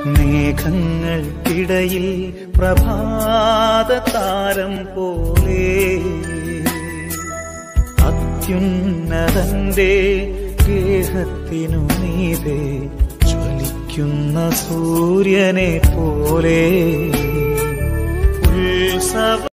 മേഘങ്ങൾക്കിടയിൽ പ്രഭാതതാരം പോലെ അത്യുന്നതന്റെ ഗേഹത്തിനു മീതെ ജ്വലിക്കുന്ന സൂര്യനെ പോലെ ഉത്സവ